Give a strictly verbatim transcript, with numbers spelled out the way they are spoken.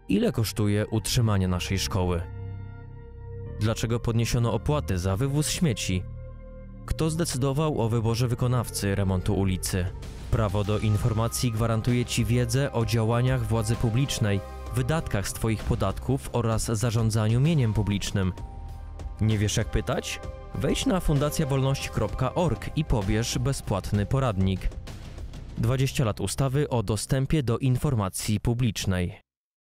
Ile kosztuje utrzymanie naszej szkoły? Dlaczego podniesiono opłaty za wywóz śmieci? Kto zdecydował o wyborze wykonawcy remontu ulicy? Prawo do informacji gwarantuje Ci wiedzę o działaniach władzy publicznej, wydatkach z Twoich podatków oraz zarządzaniu mieniem publicznym. Nie wiesz jak pytać? Wejdź na fundacja wolności kropka org i pobierz bezpłatny poradnik. dwadzieścia lat ustawy o dostępie do informacji publicznej.